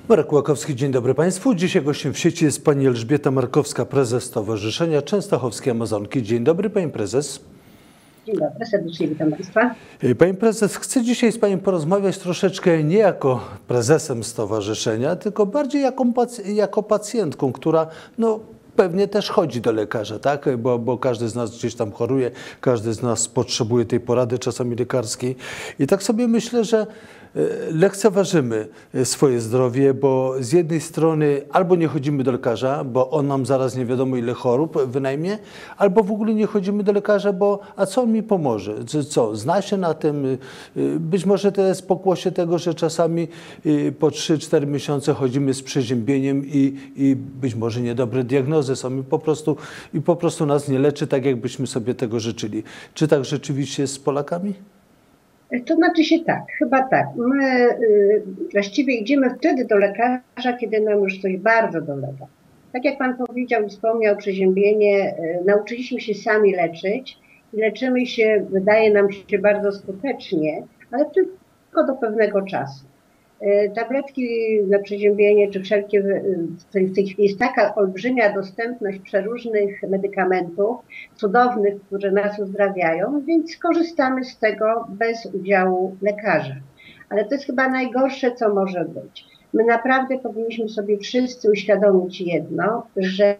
Marek Łakowski, dzień dobry Państwu. Dzisiaj gościem w sieci jest pani Elżbieta Markowska, prezes Stowarzyszenia Częstochowskie Amazonki. Dzień dobry, pani prezes. Dzień dobry, serdecznie witam Państwa. Pani prezes, chcę dzisiaj z panią porozmawiać troszeczkę nie jako prezesem stowarzyszenia, tylko bardziej jako pacjentką, która pewnie też chodzi do lekarza, tak? Bo każdy z nas gdzieś tam choruje, każdy z nas potrzebuje tej porady czasami lekarskiej. I tak sobie myślę, że lekceważymy swoje zdrowie, bo z jednej strony albo nie chodzimy do lekarza, bo on nam zaraz nie wiadomo ile chorób wynajmie, albo w ogóle nie chodzimy do lekarza, a co on mi pomoże? Co, zna się na tym? Być może to jest pokłosie tego, że czasami po 3-4 miesiące chodzimy z przeziębieniem i być może niedobre diagnozy są i po prostu nas nie leczy tak, jakbyśmy sobie tego życzyli. Czy tak rzeczywiście jest z Polakami? To znaczy się tak, chyba tak. My właściwie idziemy wtedy do lekarza, kiedy nam już coś bardzo dolega. Tak jak Pan powiedział i wspomniał, przeziębienie, nauczyliśmy się sami leczyć i leczymy się, wydaje nam się, bardzo skutecznie, ale tylko do pewnego czasu. Tabletki na przeziębienie, czy wszelkie, w tej chwili jest taka olbrzymia dostępność przeróżnych medykamentów cudownych, które nas uzdrawiają, więc korzystamy z tego bez udziału lekarza. Ale to jest chyba najgorsze, co może być. My naprawdę powinniśmy sobie wszyscy uświadomić jedno, że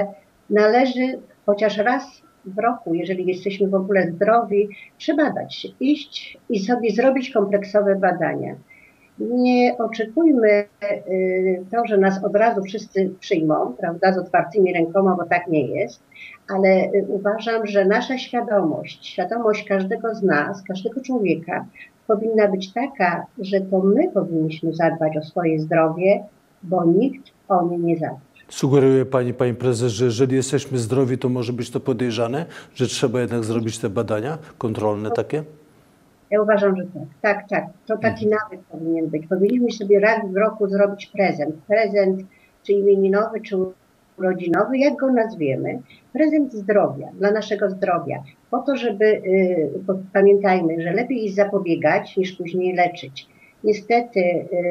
należy chociaż raz w roku, jeżeli jesteśmy w ogóle zdrowi, przebadać się, iść i sobie zrobić kompleksowe badania. Nie oczekujmy to, że nas od razu wszyscy przyjmą, prawda, z otwartymi rękoma, bo tak nie jest, ale uważam, że nasza świadomość każdego z nas, każdego człowieka powinna być taka, że to my powinniśmy zadbać o swoje zdrowie, bo nikt o nie nie zadba. Sugeruje pani prezes, że jeżeli jesteśmy zdrowi, to może być to podejrzane, że trzeba jednak zrobić te badania kontrolne takie? Ja uważam, że tak. To taki nawyk powinien być. Powinniśmy sobie raz w roku zrobić prezent. Prezent czy imieninowy, czy urodzinowy, jak go nazwiemy. Prezent zdrowia, dla naszego zdrowia. Po to, żeby, bo pamiętajmy, że lepiej jest zapobiegać, niż później leczyć. Niestety,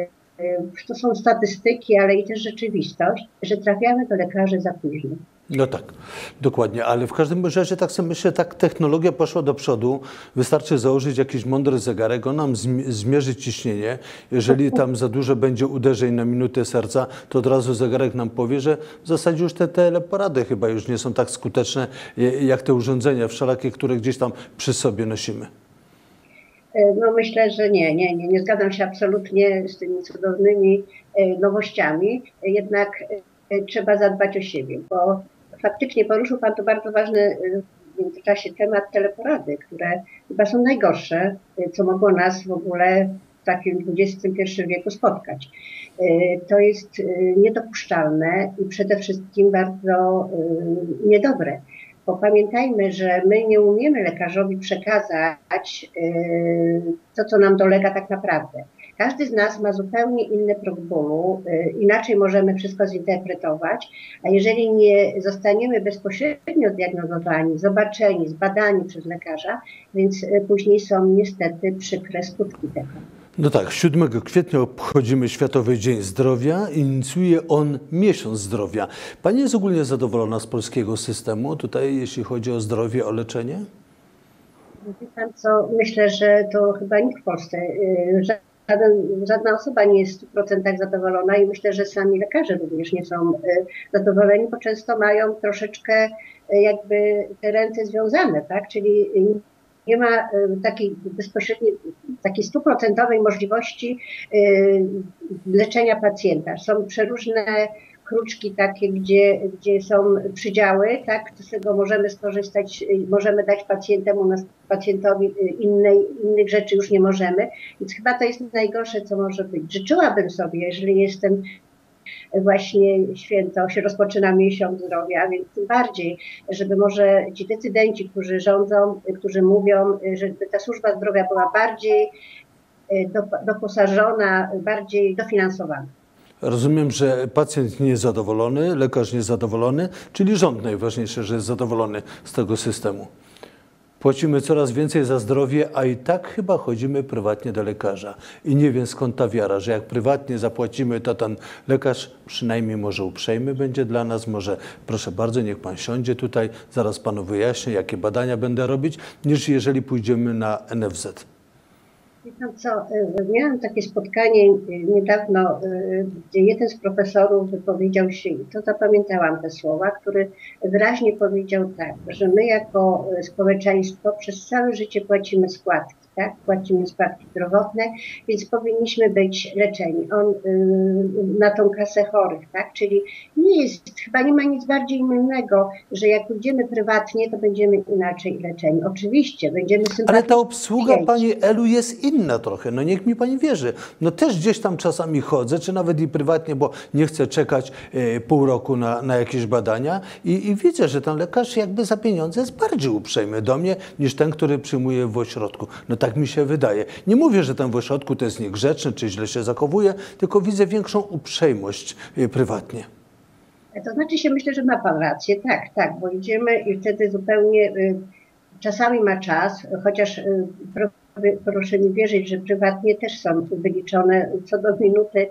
to są statystyki, ale i też rzeczywistość, że trafiamy do lekarzy za późno. No tak, dokładnie, ale w każdym razie tak sobie myślę, tak technologia poszła do przodu, wystarczy założyć jakiś mądry zegarek, on nam zmierzy ciśnienie, jeżeli tam za dużo będzie uderzeń na minutę serca, to od razu zegarek nam powie, że w zasadzie już te teleporady chyba już nie są tak skuteczne, jak te urządzenia wszelakie, które gdzieś tam przy sobie nosimy. No myślę, że nie zgadzam się absolutnie z tymi cudownymi nowościami, jednak trzeba zadbać o siebie, bo faktycznie poruszył Pan tu bardzo ważny w międzyczasie temat teleporady, które chyba są najgorsze, co mogło nas w ogóle w takim XXI wieku spotkać. To jest niedopuszczalne i przede wszystkim bardzo niedobre. Bo pamiętajmy, że my nie umiemy lekarzowi przekazać to, co nam dolega tak naprawdę. Każdy z nas ma zupełnie inny próg bólu, inaczej możemy wszystko zinterpretować, a jeżeli nie zostaniemy bezpośrednio zdiagnozowani, zobaczeni, zbadani przez lekarza, więc później są niestety przykre skutki tego. No tak, 7 kwietnia obchodzimy Światowy Dzień Zdrowia. Inicjuje on Miesiąc Zdrowia. Pani jest ogólnie zadowolona z polskiego systemu tutaj, jeśli chodzi o zdrowie, o leczenie? Wie pan co, myślę, że to chyba nikt w Polsce, żadna osoba nie jest w 100% zadowolona i myślę, że sami lekarze również nie są zadowoleni, bo często mają troszeczkę jakby te ręce związane, tak? Czyli nie ma takiej bezpośredniej, takiej 100% możliwości leczenia pacjenta. Są przeróżne kruczki takie, gdzie są przydziały, tak, z tego możemy skorzystać, możemy dać pacjentowi innych rzeczy już nie możemy, więc chyba to jest najgorsze, co może być. Życzyłabym sobie, jeżeli jestem właśnie święto, się rozpoczyna Miesiąc Zdrowia, więc tym bardziej, żeby może ci decydenci, którzy rządzą, którzy mówią, żeby ta służba zdrowia była bardziej doposażona, bardziej dofinansowana. Rozumiem, że pacjent nie jest zadowolony, lekarz nie jest zadowolony, czyli rząd najważniejsze, że jest zadowolony z tego systemu. Płacimy coraz więcej za zdrowie, a i tak chyba chodzimy prywatnie do lekarza. I nie wiem skąd ta wiara, że jak prywatnie zapłacimy, to ten lekarz przynajmniej może uprzejmy będzie dla nas, może proszę bardzo, niech pan siądzie tutaj, zaraz panu wyjaśnię, jakie badania będę robić, niż jeżeli pójdziemy na NFZ. Wie pan co, miałam takie spotkanie niedawno, gdzie jeden z profesorów wypowiedział się, i to zapamiętałam te słowa, który wyraźnie powiedział tak, że my jako społeczeństwo przez całe życie płacimy składki, tak? Płacimy składki zdrowotne, więc powinniśmy być leczeni. On na tą kasę chorych, tak? Czyli chyba nie ma nic bardziej mylnego, że jak pójdziemy prywatnie, to będziemy inaczej leczeni. Oczywiście, będziemy sympatyczni. Ale ta obsługa, pani Elu, jest inna trochę, no niech mi pani wierzy. No też gdzieś tam czasami chodzę, czy nawet i prywatnie, bo nie chcę czekać pół roku na jakieś badania i widzę, że ten lekarz jakby za pieniądze jest bardziej uprzejmy do mnie niż ten, który przyjmuje w ośrodku. No tak mi się wydaje. Nie mówię, że ten w ośrodku to jest niegrzeczny, czy źle się zachowuje, tylko widzę większą uprzejmość prywatnie. To znaczy się, myślę, że ma pan rację, tak, bo idziemy i wtedy zupełnie czasami ma czas, chociaż proszę mi wierzyć, że prywatnie też są wyliczone co do minuty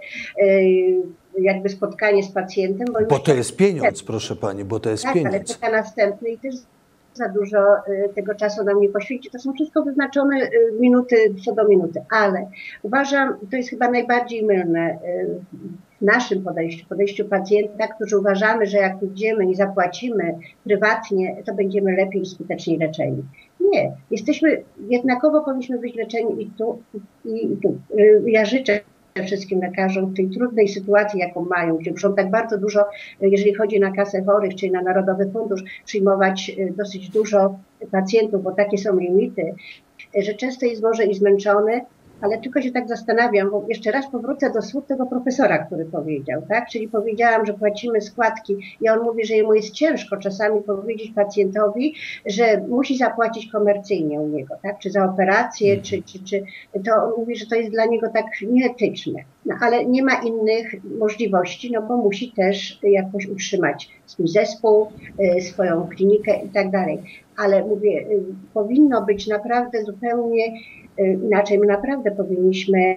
jakby spotkanie z pacjentem. Bo to jest pieniądz, proszę pani, bo to jest pieniądz. Ale czeka następny i też za dużo tego czasu nam nie poświęci. To są wszystko wyznaczone minuty co do minuty, ale uważam, to jest chyba najbardziej mylne w naszym podejściu pacjenta, którzy uważamy, że jak idziemy i zapłacimy prywatnie, to będziemy lepiej i skuteczniej leczeni. Nie, jednakowo powinniśmy być leczeni i tu, i tu. Ja życzę wszystkim lekarzom w tej trudnej sytuacji, jaką mają, gdzie muszą tak bardzo dużo, jeżeli chodzi na kasę chorych, czyli na Narodowy Fundusz, przyjmować dosyć dużo pacjentów, bo takie są limity, że często jest może i zmęczony, ale tylko się tak zastanawiam, bo jeszcze raz powrócę do słów tego profesora, który powiedział, tak? Czyli powiedziałam, że płacimy składki i on mówi, że jemu jest ciężko czasami powiedzieć pacjentowi, że musi zapłacić komercyjnie u niego, tak? Czy za operację, czy to on mówi, że to jest dla niego tak nieetyczne. No, ale nie ma innych możliwości, no bo musi też jakoś utrzymać swój zespół, swoją klinikę i tak dalej. Ale mówię, powinno być naprawdę zupełnie inaczej. My naprawdę powinniśmy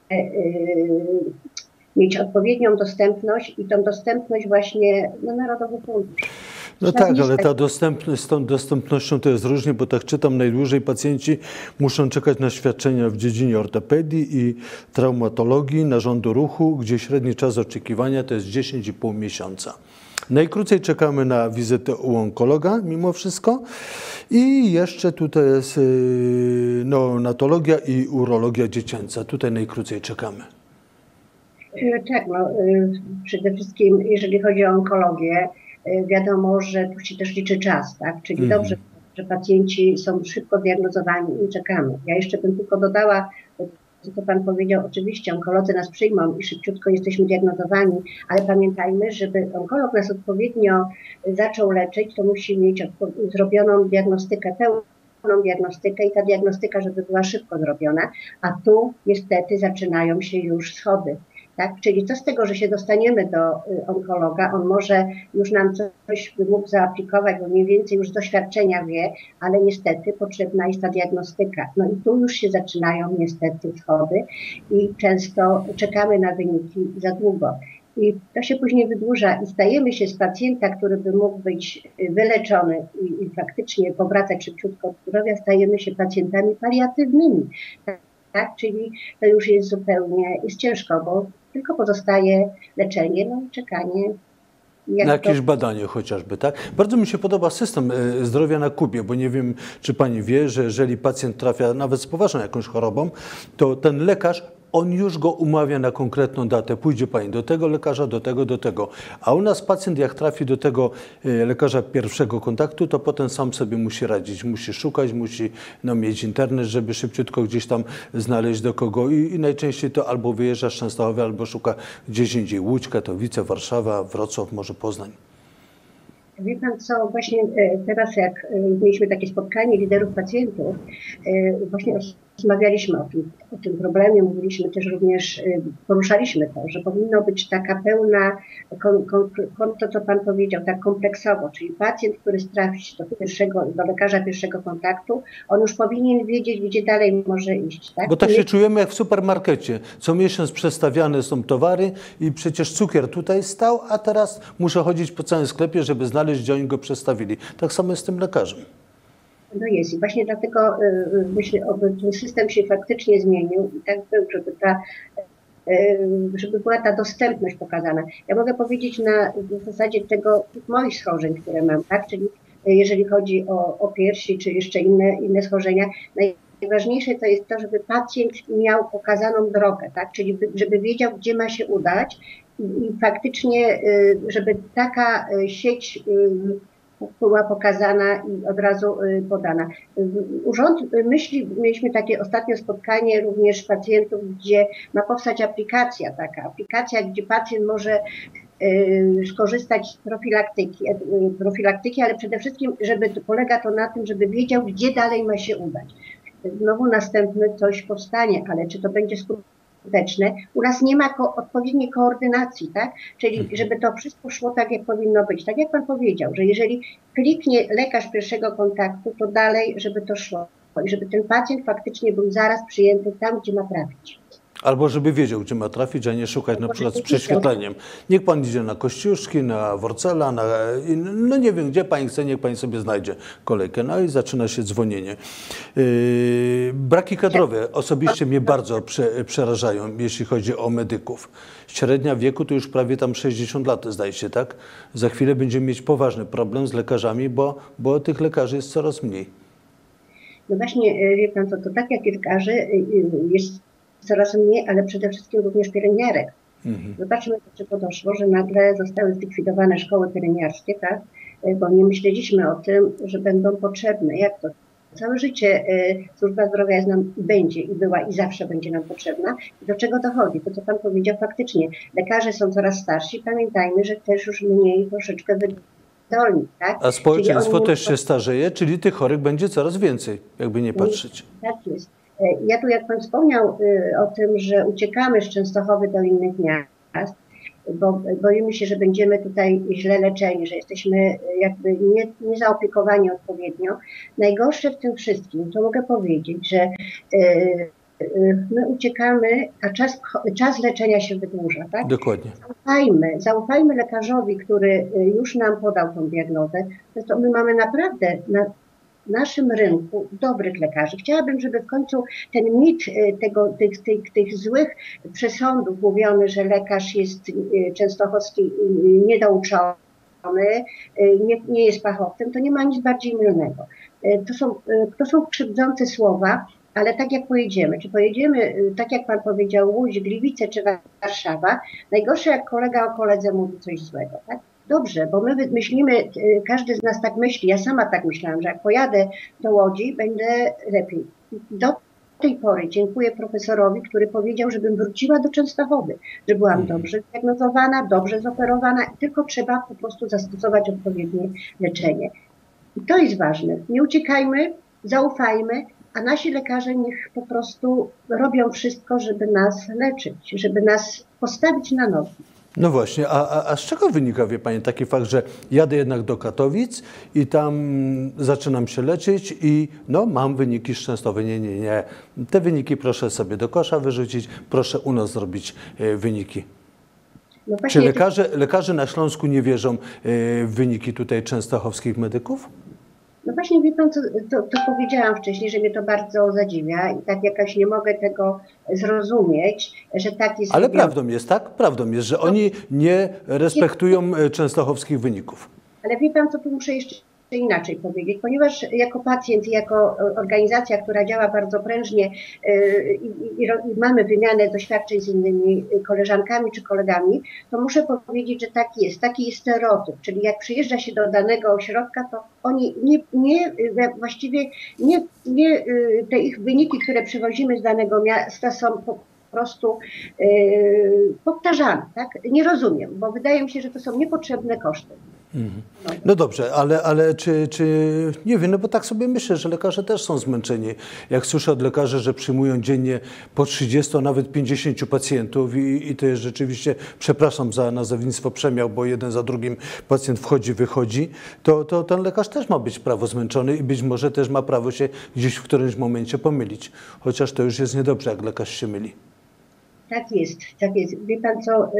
mieć odpowiednią dostępność i tą dostępność właśnie na Narodowy Fundusz. No tak, ale ta dostępność, z tą dostępnością to jest różnie, bo tak czytam, najdłużej pacjenci muszą czekać na świadczenia w dziedzinie ortopedii i traumatologii, narządu ruchu, gdzie średni czas oczekiwania to jest 10,5 miesiąca. Najkrócej czekamy na wizytę u onkologa mimo wszystko i jeszcze tutaj jest neonatologia i urologia dziecięca. Tutaj najkrócej czekamy. Tak, no, przede wszystkim jeżeli chodzi o onkologię, wiadomo, że tu się też liczy czas, tak? Czyli dobrze, że pacjenci są szybko diagnozowani i czekamy. Ja jeszcze bym tylko dodała, co pan powiedział, oczywiście onkolodzy nas przyjmą i szybciutko jesteśmy diagnozowani, ale pamiętajmy, żeby onkolog nas odpowiednio zaczął leczyć, to musi mieć zrobioną diagnostykę, pełną diagnostykę i ta diagnostyka, żeby była szybko zrobiona, a tu niestety zaczynają się już schody. Tak? Czyli co z tego, że się dostaniemy do onkologa, on może już nam coś mógł zaaplikować, bo mniej więcej już z doświadczenia wie, ale niestety potrzebna jest ta diagnostyka. No i tu już się zaczynają niestety schody i często czekamy na wyniki za długo. I to się później wydłuża i stajemy się z pacjenta, który by mógł być wyleczony i faktycznie powracać szybciutko od zdrowia, stajemy się pacjentami paliatywnymi. Tak? Czyli to już jest zupełnie, jest ciężko, bo tylko pozostaje leczenie, no i czekanie. Na jakieś badanie chociażby, tak? Bardzo mi się podoba system zdrowia na Kubie, bo nie wiem, czy pani wie, że jeżeli pacjent trafia nawet z poważną jakąś chorobą, to ten lekarz, on już go umawia na konkretną datę. Pójdzie pani do tego lekarza, do tego. A u nas pacjent, jak trafi do tego lekarza pierwszego kontaktu, to potem sam sobie musi radzić. Musi szukać, musi mieć internet, żeby szybciutko gdzieś tam znaleźć do kogo. I najczęściej to albo wyjeżdża z Częstochowy, albo szuka gdzieś indziej. Łódź, Katowice, Warszawa, Wrocław, może Poznań. Wie pan co, właśnie teraz jak mieliśmy takie spotkanie liderów pacjentów, właśnie rozmawialiśmy o tym problemie, mówiliśmy też również, poruszaliśmy to, że powinno być taka pełna, to co Pan powiedział, tak kompleksowo, czyli pacjent, który trafi do lekarza pierwszego kontaktu, on już powinien wiedzieć, gdzie dalej może iść. Tak? Bo tak się czujemy jak w supermarkecie. Co miesiąc przestawiane są towary i przecież cukier tutaj stał, a teraz muszę chodzić po całym sklepie, żeby znaleźć, gdzie oni go przestawili. Tak samo jest z tym lekarzem. No jest i właśnie dlatego myślę, aby ten system się faktycznie zmienił i tak był, żeby była ta dostępność pokazana. Ja mogę powiedzieć na zasadzie tych moich schorzeń, które mam, tak? Czyli jeżeli chodzi o piersi, czy jeszcze inne schorzenia, najważniejsze to jest to, żeby pacjent miał pokazaną drogę, tak? Czyli żeby wiedział, gdzie ma się udać i faktycznie, żeby taka sieć była pokazana i od razu podana. Urząd Myśli, mieliśmy takie ostatnie spotkanie również pacjentów, gdzie ma powstać aplikacja, gdzie pacjent może skorzystać z profilaktyki, ale przede wszystkim, polega to na tym, żeby wiedział, gdzie dalej ma się udać. Znowu następne coś powstanie, ale czy to będzie skuteczne? U nas nie ma odpowiedniej koordynacji, tak? Czyli żeby to wszystko szło tak, jak powinno być. Tak jak Pan powiedział, że jeżeli kliknie lekarz pierwszego kontaktu, to dalej, żeby to szło i żeby ten pacjent faktycznie był zaraz przyjęty tam, gdzie ma trafić. Albo żeby wiedział, gdzie ma trafić, a nie szukać na przykład z prześwietleniem. Niech Pan idzie na Kościuszki, na Worcela, no nie wiem, gdzie Pani chce, niech Pani sobie znajdzie kolejkę. No i zaczyna się dzwonienie. Braki kadrowe osobiście mnie bardzo przerażają, jeśli chodzi o medyków. Średnia wieku to już prawie tam 60 lat, zdaje się, tak? Za chwilę będziemy mieć poważny problem z lekarzami, bo tych lekarzy jest coraz mniej. No właśnie, wie Pan co, to tak jak lekarzy jest coraz mniej, ale przede wszystkim również pielęgniarek. Zobaczmy, do czego doszło, że nagle zostały zlikwidowane szkoły pielęgniarskie, tak? Bo nie myśleliśmy o tym, że będą potrzebne. Jak to? Całe życie służba zdrowia jest nam będzie i była i zawsze będzie nam potrzebna. I do czego dochodzi? To, co Pan powiedział, faktycznie lekarze są coraz starsi. Pamiętajmy, że też już mniej troszeczkę wydolni, tak? A społeczeństwo też się starzeje, czyli tych chorych będzie coraz więcej, jakby nie patrzeć. Tak jest. Ja tu, jak Pan wspomniał o tym, że uciekamy z Częstochowy do innych miast, bo boimy się, że będziemy tutaj źle leczeni, że jesteśmy jakby nie zaopiekowani odpowiednio. Najgorsze w tym wszystkim, to mogę powiedzieć, że my uciekamy, a czas leczenia się wydłuża. Tak? Dokładnie. Zaufajmy lekarzowi, który już nam podał tą diagnozę. To my mamy naprawdę na naszym rynku dobrych lekarzy. Chciałabym, żeby w końcu ten mit tych złych przesądów mówiony, że lekarz jest częstochowski niedouczony, nie jest fachowcem, to nie ma nic bardziej mylnego. To są krzywdzące słowa, ale tak jak pojedziemy, czy pojedziemy, tak jak Pan powiedział, Łódź, Gliwice czy Warszawa, najgorsze jak kolega o koledze mówi coś złego, tak? Dobrze, bo my myślimy, każdy z nas tak myśli, ja sama tak myślałam, że jak pojadę do Łodzi, będę lepiej. Do tej pory dziękuję profesorowi, który powiedział, żebym wróciła do Częstochowy, że byłam dobrze zdiagnozowana, dobrze zoperowana i tylko trzeba po prostu zastosować odpowiednie leczenie. I to jest ważne. Nie uciekajmy, zaufajmy, a nasi lekarze niech po prostu robią wszystko, żeby nas leczyć, żeby nas postawić na nogi. No właśnie, a z czego wynika, wie Pani, taki fakt, że jadę jednak do Katowic i tam zaczynam się leczyć i no mam wyniki z Częstochowy. Nie. Te wyniki proszę sobie do kosza wyrzucić, proszę u nas zrobić wyniki. No czy lekarze na Śląsku nie wierzą w wyniki tutaj częstochowskich medyków? No właśnie, wie Pan, to powiedziałam wcześniej, że mnie to bardzo zadziwia i tak jakoś nie mogę tego zrozumieć, że tak jest. Ale prawdą jest, tak? Prawdą jest, że oni nie respektują częstochowskich wyników. Ale wie Pan, co tu muszę jeszcze inaczej powiedzieć, ponieważ jako pacjent i jako organizacja, która działa bardzo prężnie i mamy wymianę doświadczeń z innymi koleżankami czy kolegami, to muszę powiedzieć, że taki jest stereotyp, czyli jak przyjeżdża się do danego ośrodka, to oni właściwie te ich wyniki, które przywozimy z danego miasta są po prostu powtarzane, tak? Nie rozumiem, bo wydaje mi się, że to są niepotrzebne koszty. No dobrze, ale czy nie wiem, no bo tak sobie myślę, że lekarze też są zmęczeni. Jak słyszę od lekarzy, że przyjmują dziennie po 30, a nawet 50 pacjentów i to jest rzeczywiście, przepraszam za nazewnictwo, przemiał, bo jeden za drugim pacjent wchodzi, wychodzi, to ten lekarz też ma być prawo zmęczony i być może też ma prawo się gdzieś w którymś momencie pomylić. Chociaż to już jest niedobrze, jak lekarz się myli. Tak jest, tak jest. Wie pan co,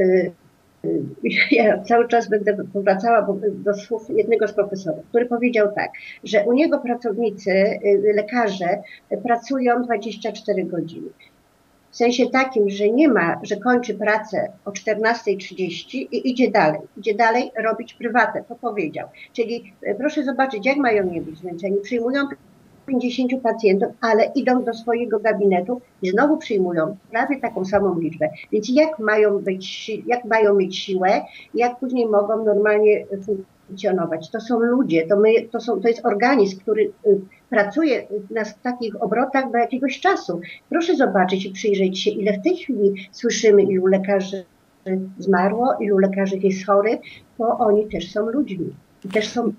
ja cały czas będę powracała do słów jednego z profesorów, który powiedział tak, że u niego pracownicy, lekarze pracują 24 godziny. W sensie takim, że nie ma, że kończy pracę o 14:30 i idzie dalej robić prywatę, to powiedział. Czyli proszę zobaczyć, jak mają nie być zmęczeni. Przyjmują 50 pacjentów, ale idą do swojego gabinetu i znowu przyjmują prawie taką samą liczbę. Więc jak mają mieć siłę, jak później mogą normalnie funkcjonować? To są ludzie, to jest organizm, który pracuje w takich obrotach do jakiegoś czasu. Proszę zobaczyć i przyjrzeć się, ile w tej chwili słyszymy, ilu lekarzy zmarło, ilu lekarzy jest chorych, bo oni też są ludźmi i też są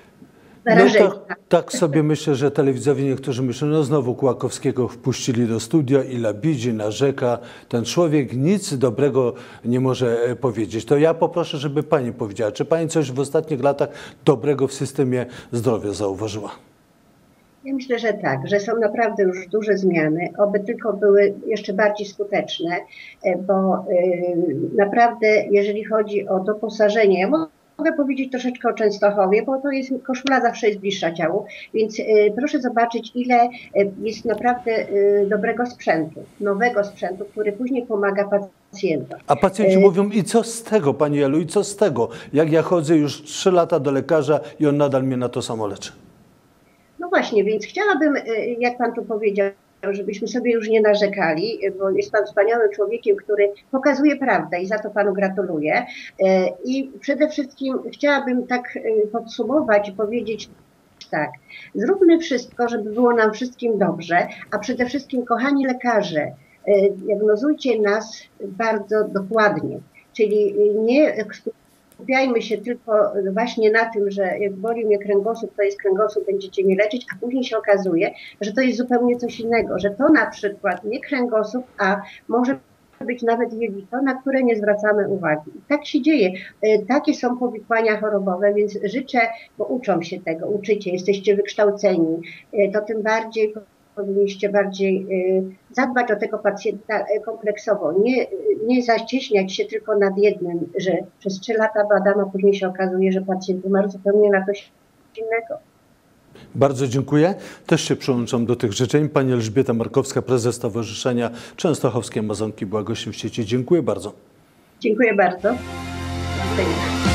no tak sobie myślę, że telewidzowie niektórzy myślą, no znowu Kłakowskiego wpuścili do studia i labidzi, narzeka. Ten człowiek nic dobrego nie może powiedzieć. To ja poproszę, żeby pani powiedziała, czy pani coś w ostatnich latach dobrego w systemie zdrowia zauważyła? Ja myślę, że tak, że są naprawdę już duże zmiany, oby tylko były jeszcze bardziej skuteczne, bo naprawdę jeżeli chodzi o doposażenie, mogę powiedzieć troszeczkę o Częstochowie, bo to jest, koszula zawsze jest bliższa ciału, więc proszę zobaczyć, ile jest naprawdę dobrego sprzętu, nowego sprzętu, który później pomaga pacjentom. A pacjenci mówią, i co z tego, pani Elu, i co z tego? Jak ja chodzę już 3 lata do lekarza i on nadal mnie na to samo leczy. No właśnie, więc chciałabym, jak pan tu powiedział, żebyśmy sobie już nie narzekali, bo jest pan wspaniałym człowiekiem, który pokazuje prawdę i za to panu gratuluję. I przede wszystkim chciałabym tak podsumować i powiedzieć tak, zróbmy wszystko, żeby było nam wszystkim dobrze, a przede wszystkim, kochani lekarze, diagnozujcie nas bardzo dokładnie, czyli nie skupiajmy się tylko właśnie na tym, że jak boli mnie kręgosłup, to jest kręgosłup, będziecie mnie leczyć, a później się okazuje, że to jest zupełnie coś innego, że to na przykład nie kręgosłup, a może być nawet jelito, na które nie zwracamy uwagi. I tak się dzieje. Takie są powikłania chorobowe, więc życzę, bo uczą się tego, uczycie, jesteście wykształceni, to tym bardziej powinniście bardziej zadbać o tego pacjenta kompleksowo, nie zacieśniać się tylko nad jednym, że przez 3 lata badam, a później się okazuje, że pacjent umarł zupełnie na coś innego. Bardzo dziękuję. Też się przyłączam do tych życzeń. Pani Elżbieta Markowska, prezes Stowarzyszenia Częstochowskie Amazonki, była gościem w sieci. Dziękuję bardzo. Dziękuję bardzo. Do widzenia.